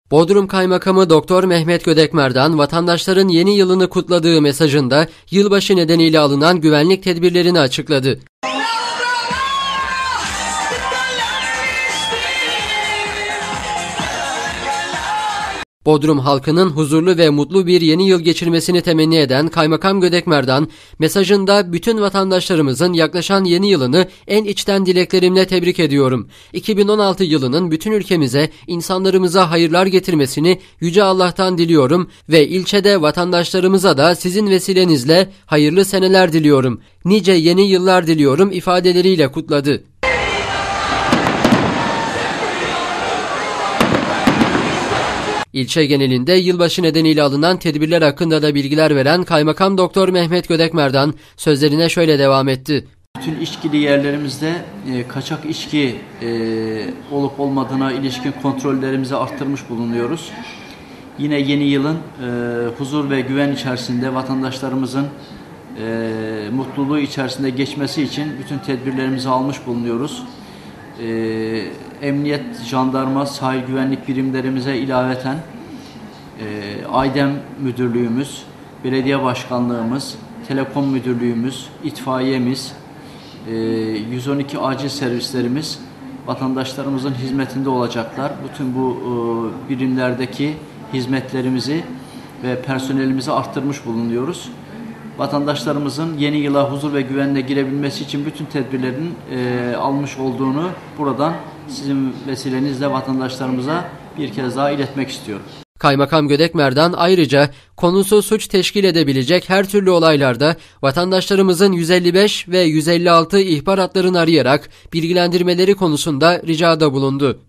Bodrum Kaymakamı Doktor Mehmet Gödekmer'dan vatandaşların yeni yılını kutladığı mesajında yılbaşı nedeniyle alınan güvenlik tedbirlerini açıkladı. Bodrum halkının huzurlu ve mutlu bir yeni yıl geçirmesini temenni eden Kaymakam Gödekmer'dan mesajında bütün vatandaşlarımızın yaklaşan yeni yılını en içten dileklerimle tebrik ediyorum. 2016 yılının bütün ülkemize, insanlarımıza hayırlar getirmesini Yüce Allah'tan diliyorum ve ilçede vatandaşlarımıza da sizin vesilenizle hayırlı seneler diliyorum. Nice yeni yıllar diliyorum ifadeleriyle kutladı. İlçe genelinde yılbaşı nedeniyle alınan tedbirler hakkında da bilgiler veren Kaymakam Doktor Mehmet Gödekmer'dan sözlerine şöyle devam etti. Bütün içkili yerlerimizde kaçak içki olup olmadığına ilişkin kontrollerimizi arttırmış bulunuyoruz. Yine yeni yılın huzur ve güven içerisinde vatandaşlarımızın mutluluğu içerisinde geçmesi için bütün tedbirlerimizi almış bulunuyoruz. Emniyet, jandarma, sahil güvenlik birimlerimize ilaveten Aydem Müdürlüğümüz, Belediye Başkanlığımız, Telekom Müdürlüğümüz, itfaiyemiz, 112 acil servislerimiz vatandaşlarımızın hizmetinde olacaklar. Bütün bu birimlerdeki hizmetlerimizi ve personelimizi arttırmış bulunuyoruz. Vatandaşlarımızın yeni yıla huzur ve güvenle girebilmesi için bütün tedbirlerin almış olduğunu buradan sizin vesilenizle vatandaşlarımıza bir kez daha iletmek istiyorum. Kaymakam Gödekmer'den ayrıca konusu suç teşkil edebilecek her türlü olaylarda vatandaşlarımızın 155 ve 156 ihbar hatlarını arayarak bilgilendirmeleri konusunda ricada bulundu.